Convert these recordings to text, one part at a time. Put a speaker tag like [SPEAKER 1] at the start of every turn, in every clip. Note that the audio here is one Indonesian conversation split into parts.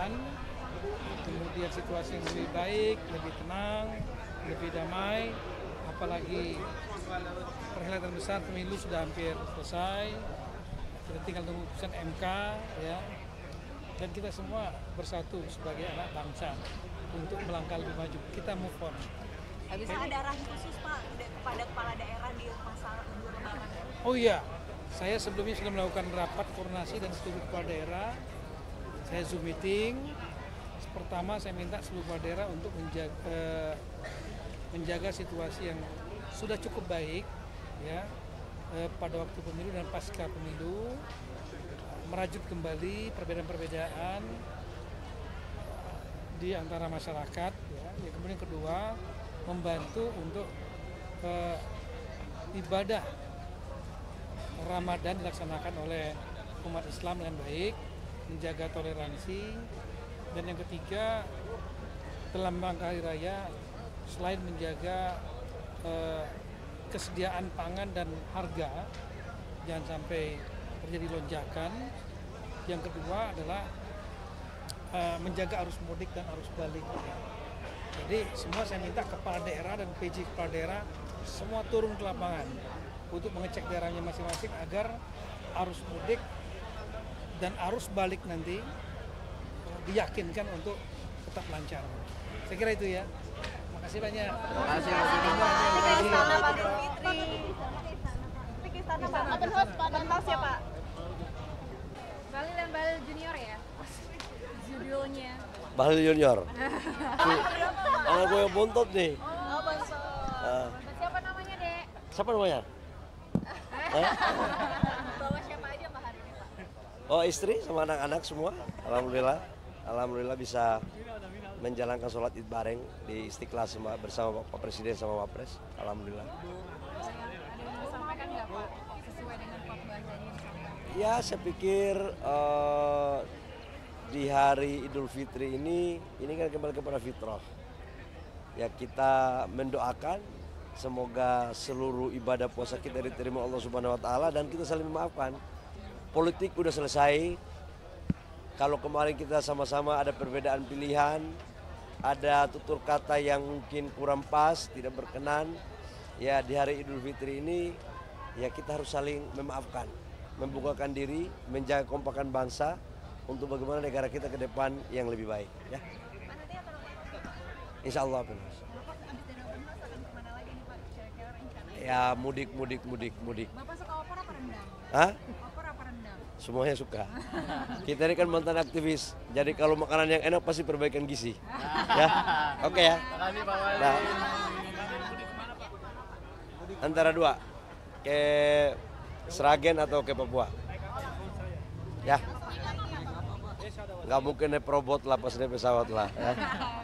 [SPEAKER 1] keadaan, kemudian situasi yang lebih baik, lebih tenang, lebih damai, apalagi perhelatan besar pemilu sudah hampir selesai, kita tinggal tunggu putusan MK ya, dan kita semua bersatu sebagai anak bangsa untuk melangkah lebih maju, kita move on.
[SPEAKER 2] Bisa ada arahan khusus Pak kepada kepala daerah di masa libur Lebaran?
[SPEAKER 1] Oh iya, saya sebelumnya sudah melakukan rapat koordinasi dan seluruh kepala daerah. Saya Zoom meeting. Pertama saya minta seluruh kepala daerah untuk menjaga situasi yang sudah cukup baik ya pada waktu pemilu dan pasca pemilu, merajut kembali perbedaan-perbedaan di antara masyarakat ya. Kemudian kedua, membantu untuk ibadah Ramadan dilaksanakan oleh umat Islam dengan baik, menjaga toleransi, dan yang ketiga dalam rangka hari raya selain menjaga kesediaan pangan dan harga jangan sampai terjadi lonjakan, yang kedua adalah menjaga arus mudik dan arus balik. Jadi semua saya minta kepala daerah dan PJ kepala daerah semua turun ke lapangan untuk mengecek daerahnya masing-masing agar arus mudik dan arus balik nanti diyakinkan untuk tetap lancar. Saya kira itu ya. Makasih banyak.
[SPEAKER 3] Terima kasih.
[SPEAKER 2] Open house ya Pak.
[SPEAKER 4] Bahlil dan Bahlil Junior ya? Judulnya.
[SPEAKER 3] Bahlil Junior. Anak gue yang bontot nih.
[SPEAKER 2] Oh, Bang.
[SPEAKER 4] Siapa namanya, Dek?
[SPEAKER 3] Siapa namanya?
[SPEAKER 2] Bawa siapa aja Pak hari ini Pak?
[SPEAKER 3] Oh, istri sama anak-anak semua. Alhamdulillah bisa menjalankan sholat id bareng di Istiqlal bersama Pak Presiden sama Wapres. Alhamdulillah.
[SPEAKER 4] Ada yang mau sampaikan nggak Pak? Sesuai dengan khotbah tadi yang disampaikan.
[SPEAKER 3] Ya, saya pikir di hari Idul Fitri ini kan kembali kepada fitrah. Ya, kita mendoakan semoga seluruh ibadah puasa kita diterima Allah Subhanahu wa taala dan kita saling memaafkan. Politik udah selesai. Kalau kemarin kita sama-sama ada perbedaan pilihan, ada tutur kata yang mungkin kurang pas, tidak berkenan, ya di hari Idul Fitri ini ya kita harus saling memaafkan, membukakan diri, menjaga kompakan bangsa untuk bagaimana negara kita ke depan yang lebih baik ya. Insya Allah benar. Ya mudik.
[SPEAKER 4] Bapak suka opor apa rendang?
[SPEAKER 3] Hah?
[SPEAKER 4] Opor apa rendang?
[SPEAKER 3] Semuanya suka. Kita ini kan mantan aktivis, jadi kalau makanan yang enak pasti perbaikan gizi. Ya, oke ya. Nah, antara dua, ke Sragen atau ke Papua. Ya, nggak mungkin naik robot lah pas naik pesawat lah. Ya.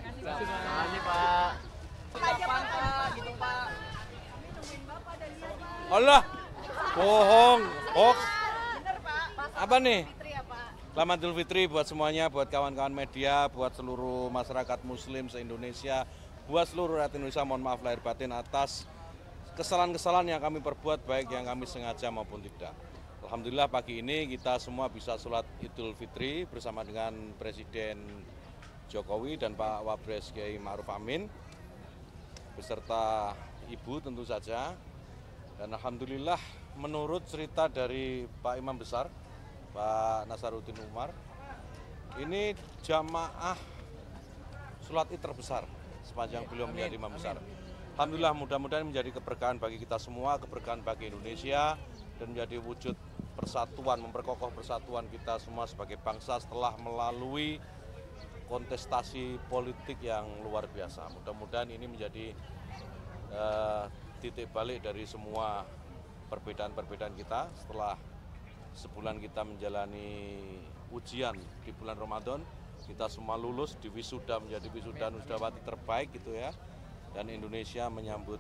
[SPEAKER 5] Allah, bohong, hoax. Apa nih? Selamat Idul Fitri buat semuanya, buat kawan-kawan media, buat seluruh masyarakat muslim se-Indonesia, buat seluruh rakyat Indonesia, mohon maaf lahir batin atas kesalahan-kesalahan yang kami perbuat, baik yang kami sengaja maupun tidak. Alhamdulillah pagi ini kita semua bisa sholat Idul Fitri bersama dengan Presiden Jokowi dan Pak Wapres Kiai Ma'ruf Amin, beserta Ibu tentu saja. Dan Alhamdulillah menurut cerita dari Pak Imam Besar, Pak Nasaruddin Umar, ini jamaah sholat id terbesar sepanjang beliau menjadi Imam Besar. Alhamdulillah mudah-mudahan menjadi keberkahan bagi kita semua, keberkahan bagi Indonesia, dan menjadi wujud persatuan, memperkokoh persatuan kita semua sebagai bangsa setelah melalui kontestasi politik yang luar biasa. Mudah-mudahan ini menjadi titik balik dari semua perbedaan-perbedaan kita setelah sebulan kita menjalani ujian di bulan Ramadan. Kita semua lulus di wisuda menjadi wisuda Nusdawati terbaik gitu ya, dan Indonesia menyambut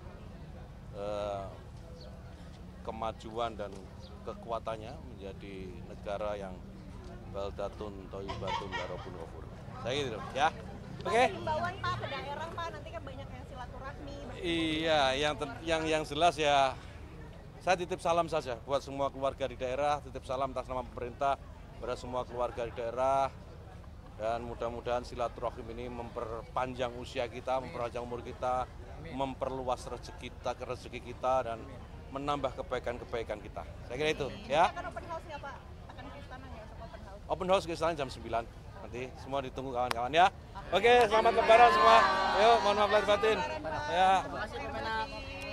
[SPEAKER 5] kemajuan dan kekuatannya menjadi negara yang baldatun thayyibatun wa rabbun ghafur. Saya gitu ya. Oke.
[SPEAKER 2] Himbauan Pak ke daerah Pak, nanti kan banyak yang silaturahmi.
[SPEAKER 5] Iya, yang jelas ya saya titip salam saja buat semua keluarga di daerah, titip salam atas nama pemerintah pada semua keluarga di daerah. Dan mudah-mudahan silaturahim ini memperpanjang usia kita, memperpanjang umur kita, memperluas rezeki kita dan menambah kebaikan-kebaikan kita. Saya kira itu, ya.
[SPEAKER 2] Akan open house nggak Pak? Akan ke istana nggak untuk open house?
[SPEAKER 5] Open house ke istana jam 9. Nanti semua ditunggu kawan-kawan ya. Oke, selamat lebaran semua. Yuk, mohon maaf lahir batin. Ya.
[SPEAKER 2] Terima kasih Kemenak.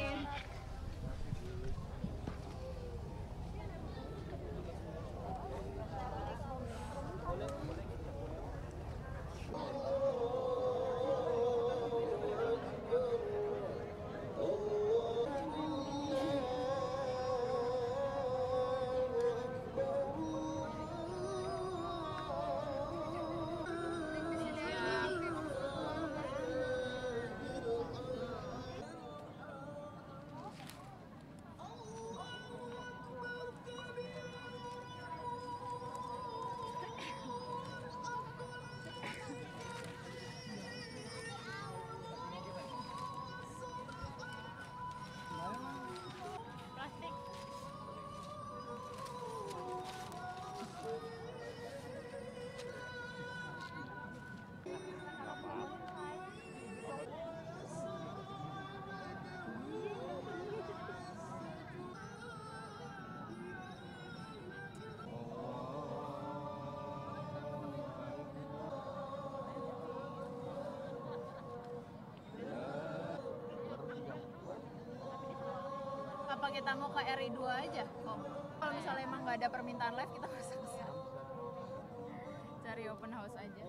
[SPEAKER 2] Apa kita mau ke RI2 aja, Om? Kalau misalnya emang nggak ada permintaan live, kita harus bisa cari open house aja.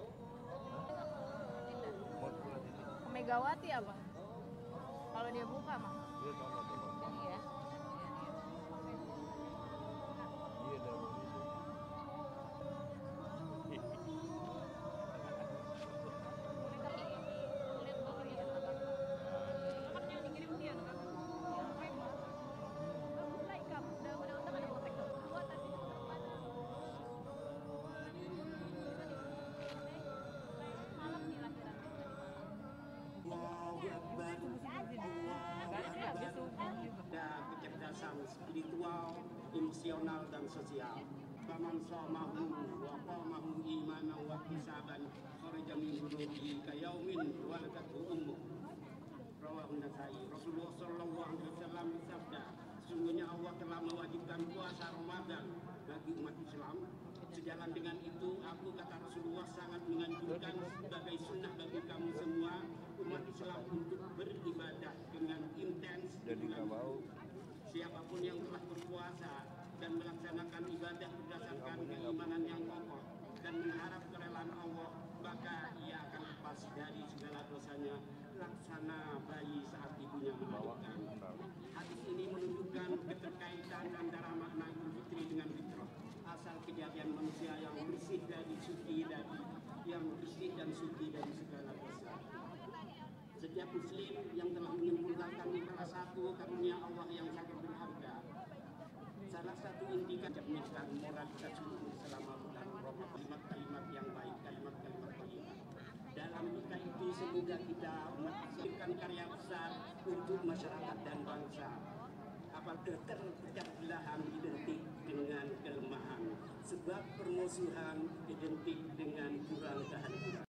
[SPEAKER 2] Ke Megawati apa? Kalau dia buka mah? Iya.
[SPEAKER 6] Ada kecerdasan spiritual, emosional dan sosial. Faman shamahu wa qamahu imanan wa ihtisaban kharaja min dhunubihi kayaumin waladatu ummuh. Rawahu Nasai. Rasulullah sallallahu alaihi wasallam bersabda, sesungguhnya Allah telah mewajibkan puasa Ramadan bagi umat Islam. Sejalan dengan itu, aku kata Rasulullah sangat menganjurkan sebagai sunnah bagi kamu semua umat Islam untuk beribadah dengan intens di bulan itu. Siapapun yang telah berpuasa dan melaksanakan ibadah berdasarkan keimanan yang kokoh dan mengharap kerelaan Allah, maka ia akan lepas dari segala dosanya laksana bayi saat ibunya melahirkan. Hadis ini menunjukkan keterkaitan antara makna Idul Fitri dengan fitrah. Asal kejadian manusia yang bersih dan suci dari segala dosa. Setiap muslim yang telah menyempurnakan salah satu karunia Allah yang sangat berharga. Salah satu indikator mencerminkan moralitas seluruh selama bulan Ramadan, kalimat-kalimat yang baik, kalimat-kalimat thayyibah. Dalam nikah itu semoga kita menghasilkan karya besar untuk masyarakat dan bangsa. Apabila terpecah belahan identik dengan kelemahan, sebab permusuhan identik dengan kurang kehancuran.